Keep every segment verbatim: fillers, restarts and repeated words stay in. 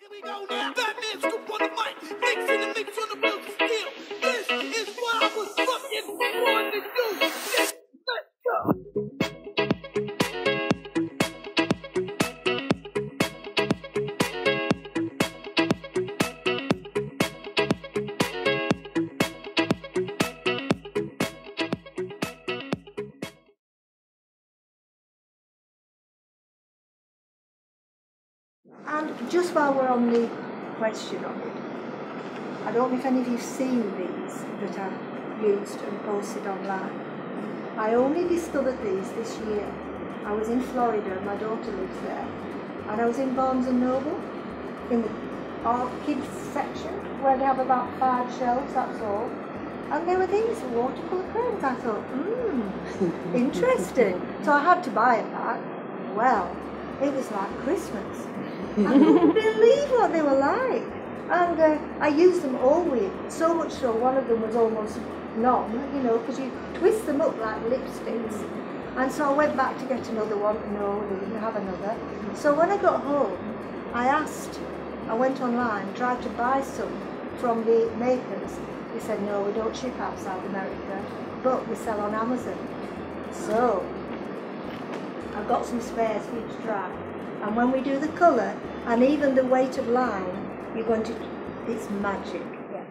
Here we go now. Batman Scoop on the mic. Mixing the mix on the wheels of steel. This is what I was fucking born to do. Let's, let's go. And just while we're on the question of it, I don't know if any of you've seen these that I've used and posted online. I only discovered these this year. I was in Florida, my daughter lives there, and I was in Barnes and Noble in the art kids section where they have about five shelves, that's all. And there were these watercolour crayons. I thought, hmm, interesting. So I had to buy a pack. Well, it was like Christmas. I couldn't believe what they were like. And uh, I used them all week, so much so one of them was almost long, you know, because you twist them up like lipsticks. And so I went back to get another one. No, they didn't have another. So when I got home, I asked, I went online, tried to buy some from the makers. They said, no, we don't ship outside America, but we sell on Amazon. So I've got some spares for you to try. And when we do the colour, and even the weight of line, you're going to, it's magic, yes.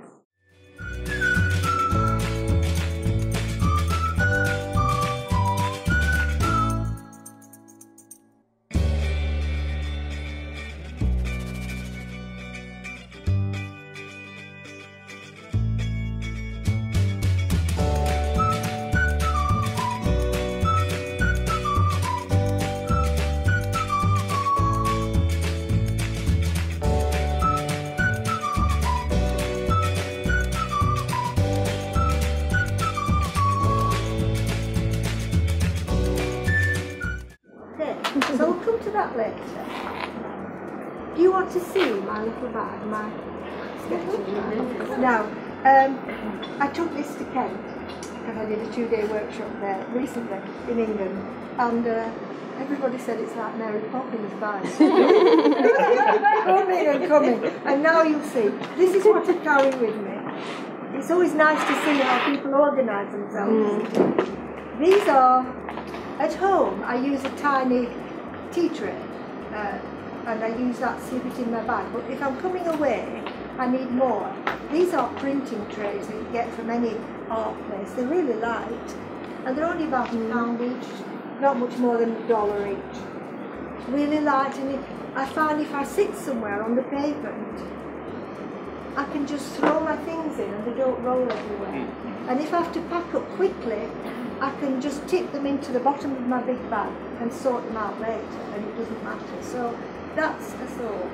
So we'll come to that later. Do you want to see my little bag, my sketching bag? Now, um, I took this to Kent, because I did a two-day workshop there recently in England, and uh, everybody said it's like Mary Poppins vibes. Coming and coming, and now you'll see. This is what I carry with me. It's always nice to see how people organise themselves. Mm. These are, at home, I use a tiny tea tray, uh, and I use that, slip it in my bag. But if I'm coming away, I need more. These are printing trays that you get from any art place. They're really light, and they're only about a pound each, not much more than a dollar each. Really light, and if, I find if I sit somewhere on the pavement, I can just throw my things in and they don't roll everywhere. And if I have to pack up quickly, I can just tip them into the bottom of my big bag and sort them out later, and it doesn't matter. So that's a thought.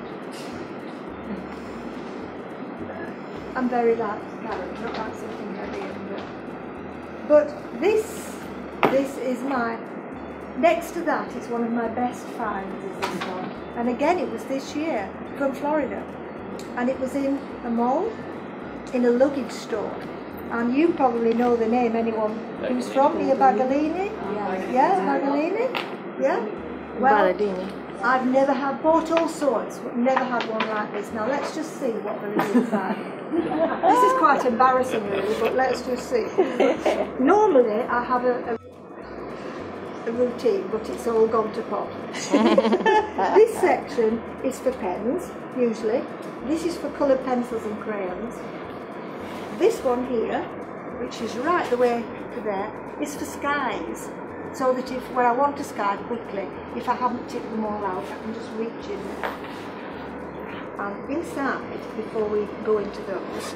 I'm very light to carry, not like something heavy. And, uh, but this, this is my, next to that is one of my best finds, is this one. And again, it was this year from Florida, and it was in a mall, in a luggage store. And you probably know the name, anyone who's from here, Bagolini? Yeah, yeah Bagolini? Yeah? Well, I've never had, bought all sorts, but never had one like this. Now let's just see what there is inside. This is quite embarrassing really, but let's just see. Normally I have a, a, a routine, but it's all gone to pot. This section is for pens, usually. This is for coloured pencils and crayons. This one here, which is right the way to there, is for skies. So that if, when I want to sky quickly, if I haven't tipped them all out, I can just reach in there. And inside, before we go into those,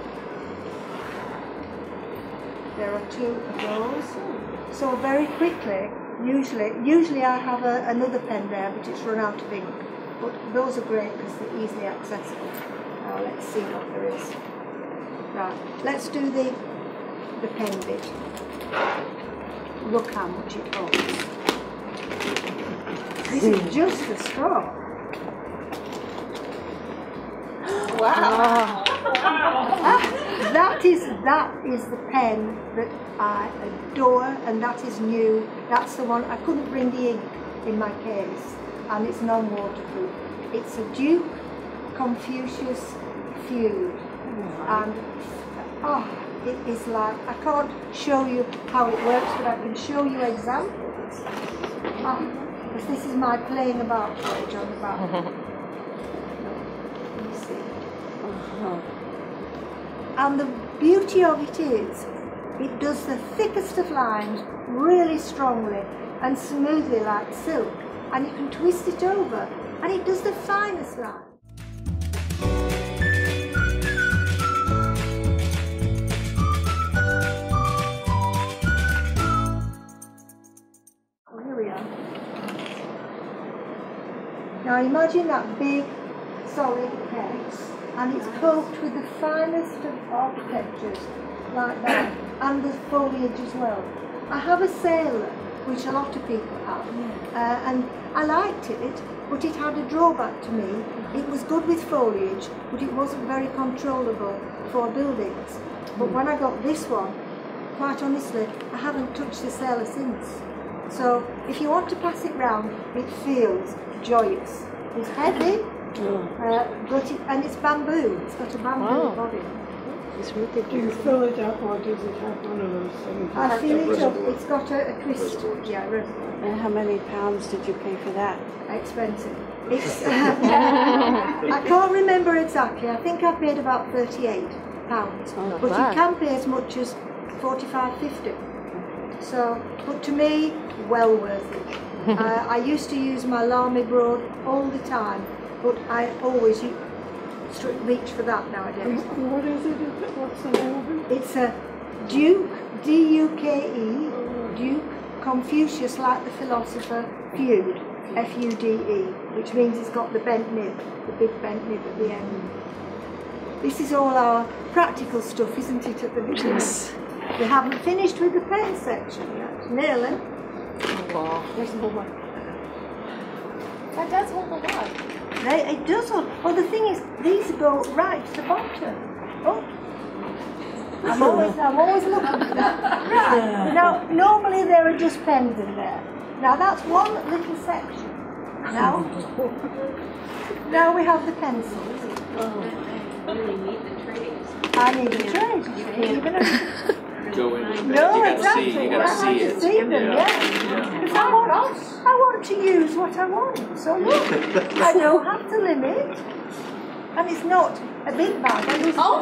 there are two of those. So very quickly, usually, usually I have a, another pen there, but it's run out of ink. But those are great because they're easily accessible. Now let's see what there is. Right, let's do the, the pen bit. Look how much it holds. This is just the straw. Wow! Ah, that is that is the pen that I adore, and that is new. That's the one. I couldn't bring the ink in my case, and it's non-waterproof. It's a Duke Confucius feud, and oh, it is like, I can't show you how it works, but I can show you examples. Ah, because this is my playing about page on the back. You see. And the beauty of it is, it does the thickest of lines really strongly and smoothly like silk, and you can twist it over, and it does the finest line. Here we are. Now imagine that big solid text, and it's coped with the finest of architectures like that, and the foliage as well. I have a sailor, which a lot of people have, uh, and I liked it, but it had a drawback to me. It was good with foliage, but it wasn't very controllable for buildings. But when I got this one, quite honestly, I haven't touched the sailor since. So if you want to pass it round, it feels joyous. It's heavy, uh, but it, and it's bamboo. It's got a bamboo Wow. body. It's really Do you fill it up, or does it have one of those things? I fill it up. It's got a, a twist. Yeah, reservoir. And how many pounds did you pay for that? Expensive. It's, I can't remember exactly. I think I paid about thirty-eight pounds, not but bad. you can pay as much as forty-five, fifty. So, but to me, well worth it. uh, I used to use my Lamy Broad all the time, but I always u- stri- reach for that nowadays. What is it? What's the name of it? It's a Duke, D U K E, Duke Confucius, like the philosopher, feud, F U D E, which means it's got the bent nib, the big bent nib at the end. This is all our practical stuff, isn't it, at the beginning? Yes. We haven't finished with the pen section yet. Nearly. Wow. There's more. That does hold a lot. They, it does hold. Well, the thing is, these go right to the bottom. Oh. I'm always, I'm always looking for that. Right. Now, normally there are just pens in there. Now, that's one little section. Now, now we have the pencils. I need a tray to see, even if Go in. no, you gotta exactly. see. You I gotta have see to it. see them, Yeah. yeah. Because I want, I want to use what I want. So look, I don't have to limit, and it's not a big bag. I use Oh!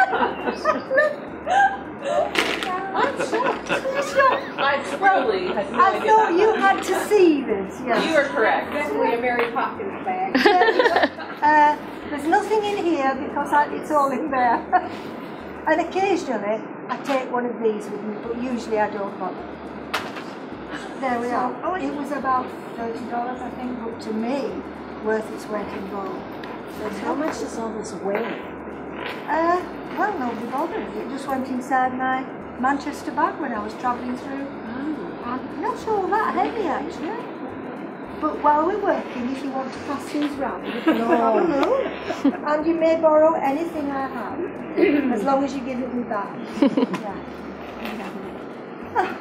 I'm shocked. I'm shocked. I truly had no I idea thought that you much. had to see this. Yes. You are correct. Definitely a Mary Poppins bag. Uh, there's nothing in here because I, it's all in there. And occasionally I take one of these with me, but usually I don't bother. There we are. Oh, it was about thirty dollars, I think, but to me, worth its weight in gold. And how much does all this weigh? Uh, well, nobody bothered. It just went inside my Manchester bag when I was travelling through. And not all that heavy, actually. But while we're working, if you want to pass these round, you can all have a look. And you may borrow anything I have, as long as you give it me back. Yeah. Ah,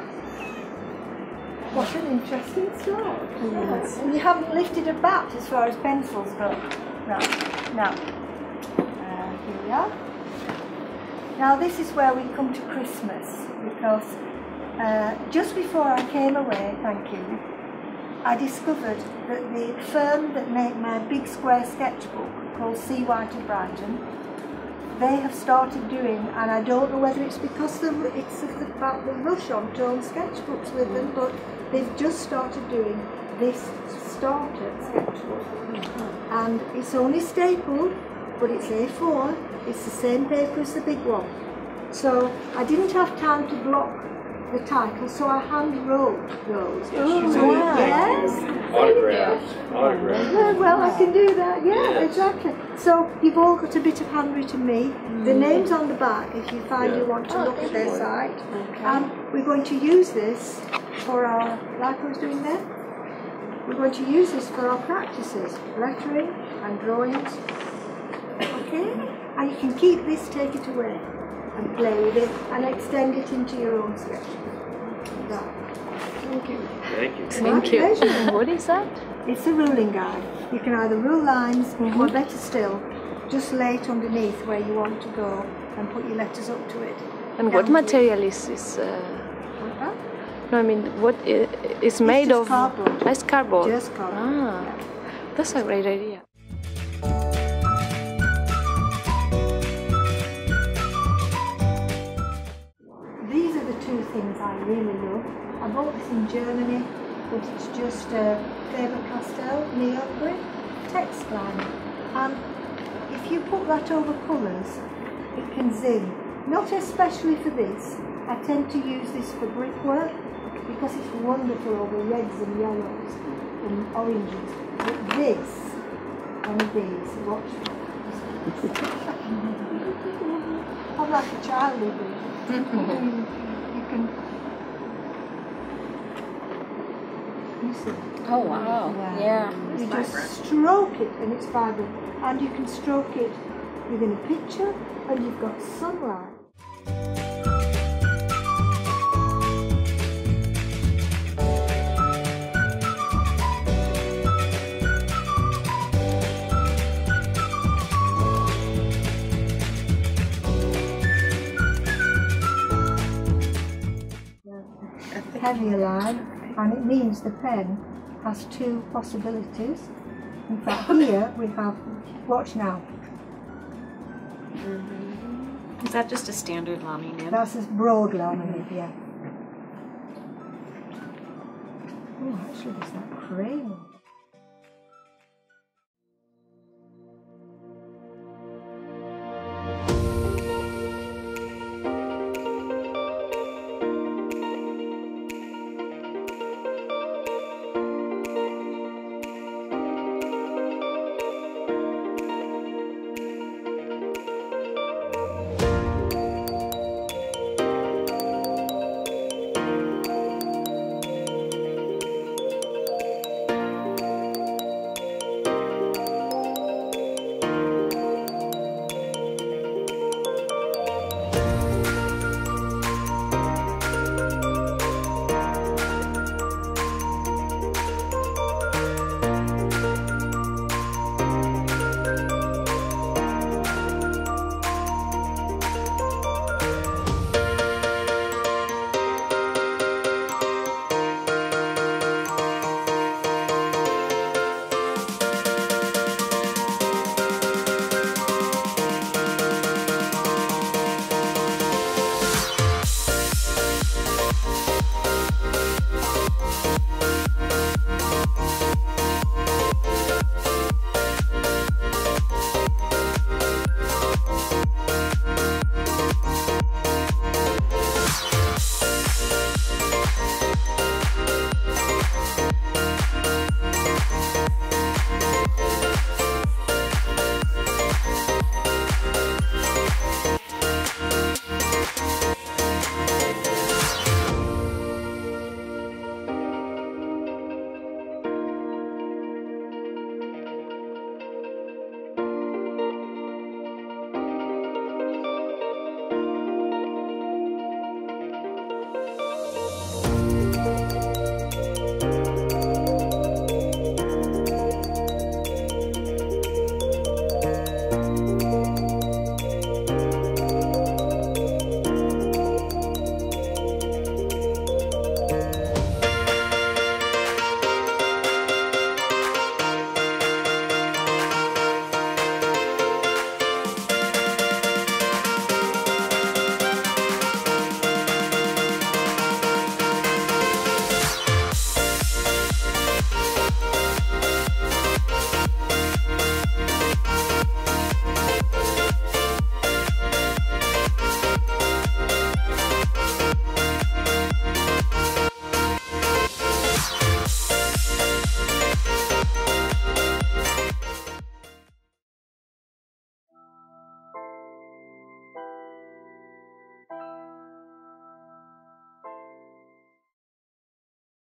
what an interesting story. Yes. And you haven't lifted a bat as far as pencils go. Right. Now, uh, here we are. Now this is where we come to Christmas, because uh, just before I came away, thank you, I discovered that the firm that make my big square sketchbook, called C. White of Brighton, they have started doing, and I don't know whether it's because the, it's about the rush on tone sketchbooks with them, but they've just started doing this starter sketchbook. And it's only stapled, but it's A four, it's the same paper as the big one. So I didn't have time to block the title, so I hand wrote those. Oh, So, wow. yes. Autographs. Autographs. Yeah, well, I can do that, yeah, Yes. exactly. So you've all got a bit of handwritten me. The name's on the back if you find Yeah. you want to Oh, look at thank their you. site. Okay. And we're going to use this for our, like I was doing there, we're going to use this for our practices, lettering and drawings. Okay? And you can keep this, take it away, and play with it, and extend it into your own sketch. Right. Thank you. Thank you. My Thank you. pleasure. What is that? It's a ruling guide. You can either rule lines, or better still, just lay it underneath where you want to go and put your letters up to it. And what Down to it. material is this? Uh, Like that. no, I mean, what i- is made just of? cardboard. It's cardboard. Just cardboard. Ah, Yeah. that's a great idea. These are the two things I really love. I bought this in Germany, but it's just a Faber-Castell neon grid text line. And if you put that over colours, it can zing. Not especially for this. I tend to use this for brickwork because it's wonderful over reds and yellows and oranges. But this, one of these, watch. I'm like a child with it. You can, you can you see. Oh, wow. Yeah. You just stroke it and it's vibrant. And you can stroke it within a picture and you've got sunlight. Heavier line, and it means the pen has two possibilities. In fact, here we have, watch now, Is that just a standard Lamy nib? that's a broad laminate, yeah. Oh, actually, there's that crayon.